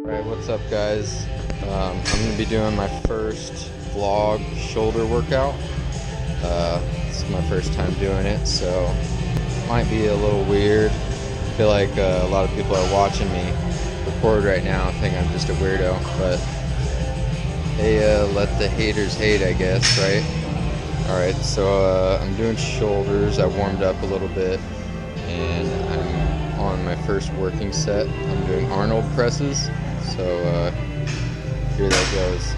Alright, what's up guys? I'm going to be doing my first vlog shoulder workout. This is my first time doing it, so it might be a little weird. I feel like a lot of people are watching me record right now and think I'm just a weirdo, but hey, let the haters hate, I guess, right? Alright, so I'm doing shoulders. I warmed up a little bit and I'm on my first working set. I'm doing Arnold presses. So here that goes.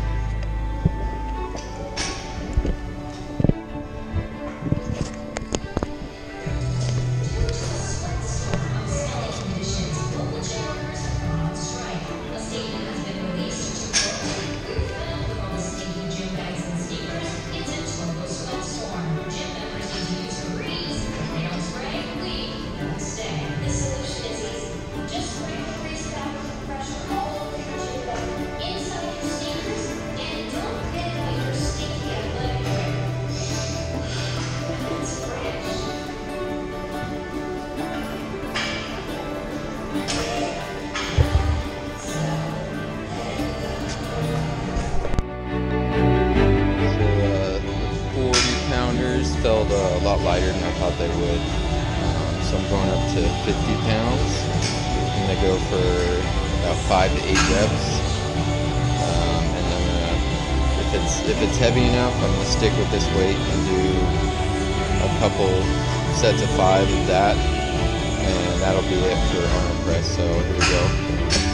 Felt a lot lighter than I thought they would, so I'm going up to 50 pounds. I'm going to go for about 5 to 8 reps, and then if it's heavy enough, I'm going to stick with this weight and do a couple sets of 5 of that, and that'll be it for Arnold press. So here we go.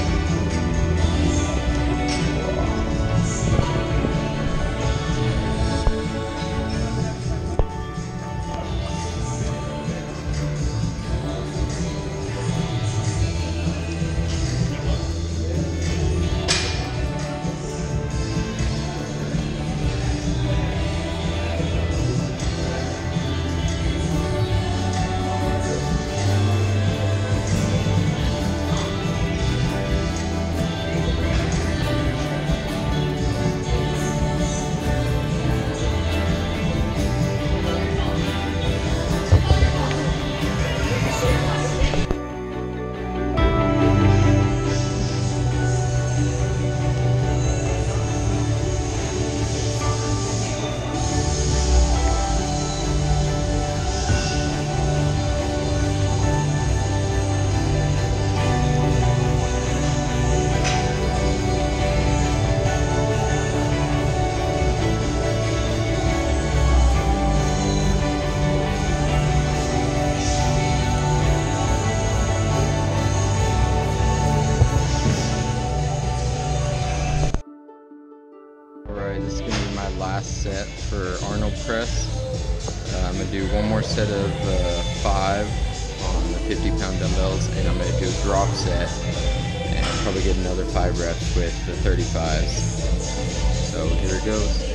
Alright, this is going to be my last set for Arnold press. I'm going to do one more set of 5 on the 50-pound dumbbells, and I'm going to do a drop set and probably get another 5 reps with the 35s. So here it goes.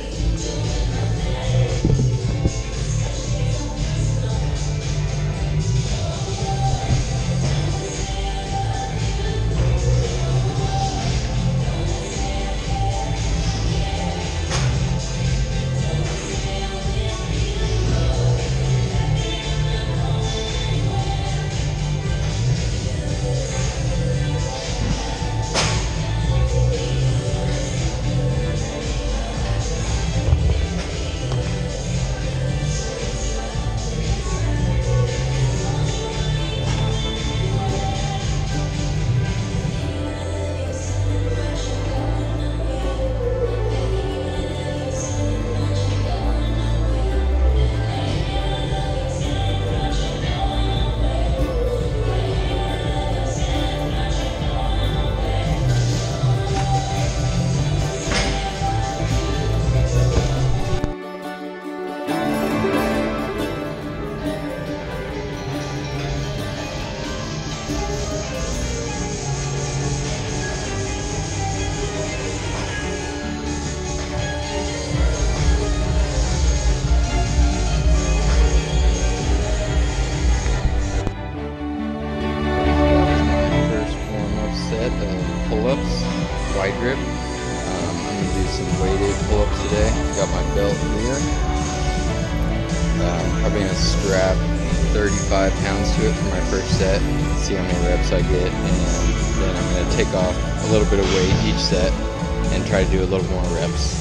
Pull-ups, wide grip. I'm going to do some weighted pull-ups today. Got my belt here. Probably going to strap 35 pounds to it for my first set, see how many reps I get, and then I'm going to take off a little bit of weight each set and try to do a little more reps.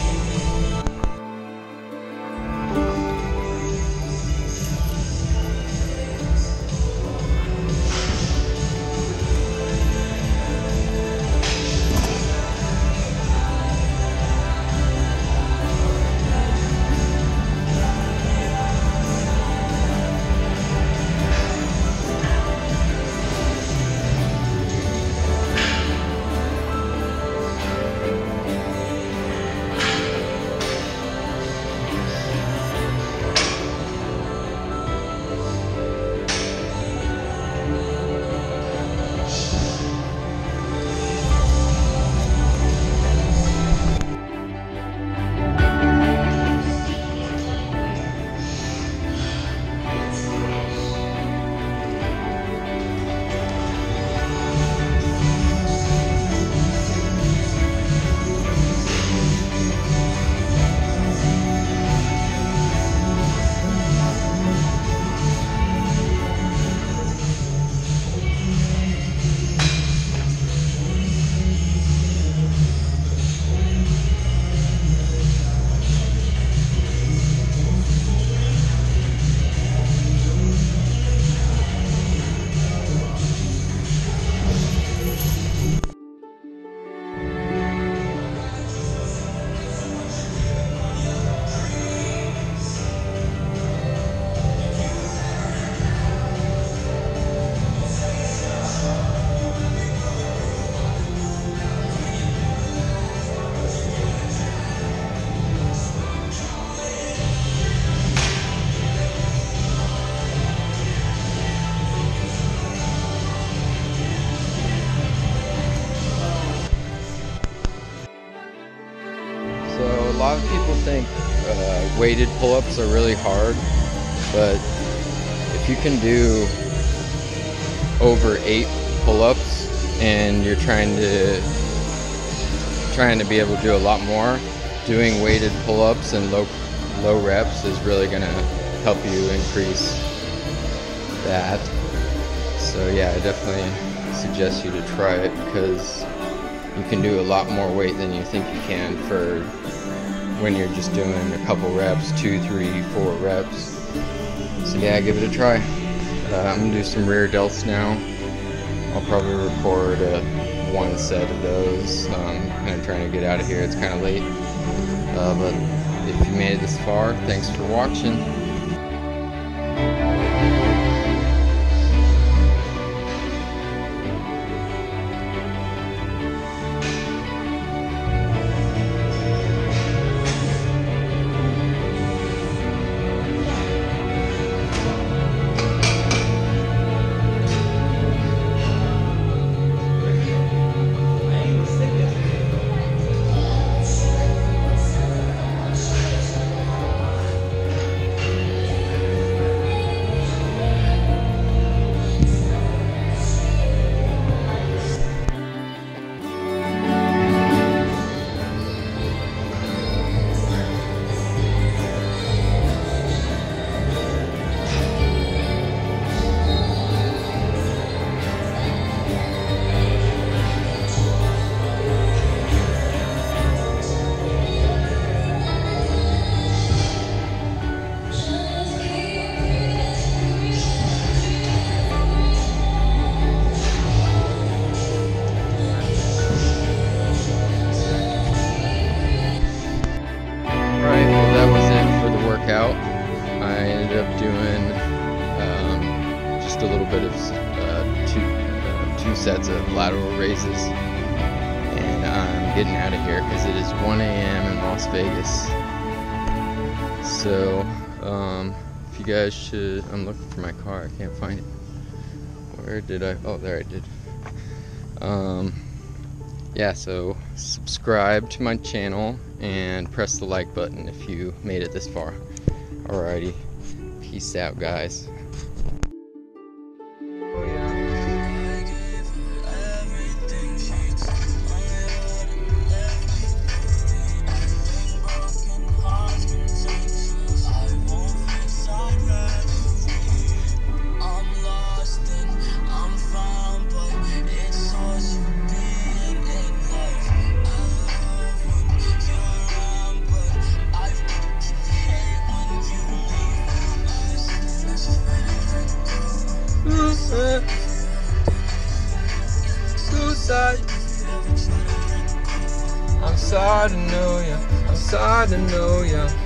So a lot of people think weighted pull-ups are really hard, but if you can do over 8 pull-ups and you're trying to be able to do a lot more, doing weighted pull-ups and low reps is really going to help you increase that. So yeah, I definitely suggest you to try it, because you can do a lot more weight than you think you can for when you're just doing a couple reps, 2, 3, 4 reps. So yeah, give it a try. I'm gonna do some rear delts now. I'll probably record one set of those. I'm kind of trying to get out of here. It's kind of late. But if you made it this far, thanks for watching. I ended up doing just a little bit of two sets of lateral raises, and I'm getting out of here because it is 1 a.m. in Las Vegas. So if you guys should, I'm looking for my car, I can't find it. Where did I, oh there I did. Yeah, so subscribe to my channel and press the like button if you made it this far. Alrighty, peace out, guys. Suicide. I'm sorry to know ya. I'm sorry to know ya.